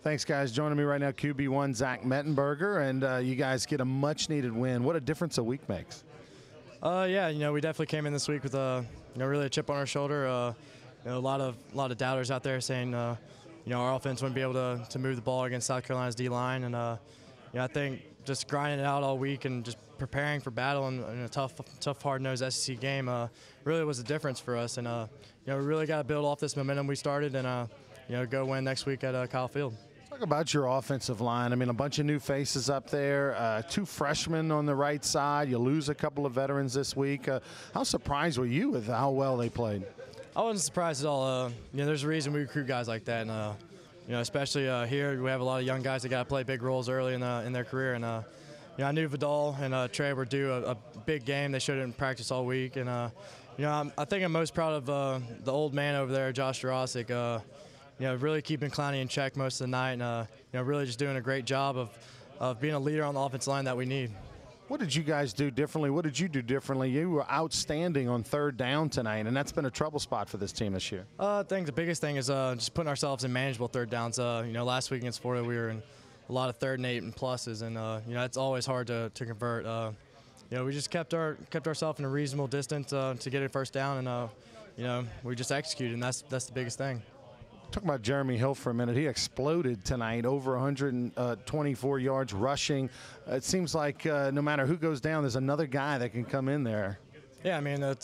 Thanks, guys. Joining me right now, QB1 Zach Mettenberger, and you guys get a much-needed win. What a difference a week makes. Yeah, we definitely came in this week with really a chip on our shoulder. A lot of doubters out there saying, our offense wouldn't be able to move the ball against South Carolina's D-line, and I think just grinding it out all week and just preparing for battle in a tough, hard-nosed SEC game really was a difference for us. And we really got to build off this momentum we started and go win next week at Kyle Field. Talk about your offensive line. I mean, a bunch of new faces up there, 2 freshmen on the right side. You lose a couple of veterans this week. How surprised were you with how well they played? I wasn't surprised at all. There's a reason we recruit guys like that, and especially here, we have a lot of young guys that got to play big roles early in their career. And I knew Vidal and Trey were due a big game. They showed it in practice all week, and I think I'm most proud of the old man over there, Josh Jurasic. Really keeping Clowney in check most of the night, and really just doing a great job of being a leader on the offensive line that we need. What did you guys do differently? What did you do differently? You were outstanding on third down tonight, and that's been a trouble spot for this team this year. I think the biggest thing is just putting ourselves in manageable third downs. Last week against Florida, we were in a lot of 3rd and 8 and pluses, and it's always hard to convert. We just kept ourselves in a reasonable distance to get a first down, and we just executed, and that's the biggest thing. Talk about Jeremy Hill for a minute. He exploded tonight, over 124 yards rushing. It seems like no matter who goes down, there's another guy that can come in there. Yeah,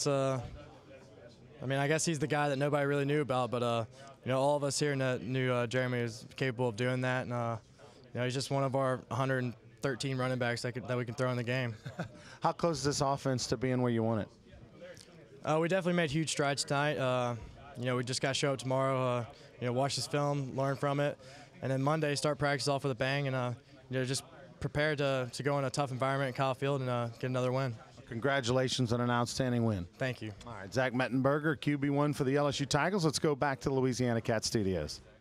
I guess he's the guy that nobody really knew about, but all of us here knew Jeremy was capable of doing that, and he's just one of our 113 running backs that we can throw in the game. How close is this offense to being where you want it? We definitely made huge strides tonight. We just got to show up tomorrow, watch this film, learn from it, and then Monday start practice off with a bang and, just prepare to go in a tough environment at Kyle Field and get another win. Congratulations on an outstanding win. Thank you. All right, Zach Mettenberger, QB1 for the LSU Tigers. Let's go back to the Louisiana Cat Studios.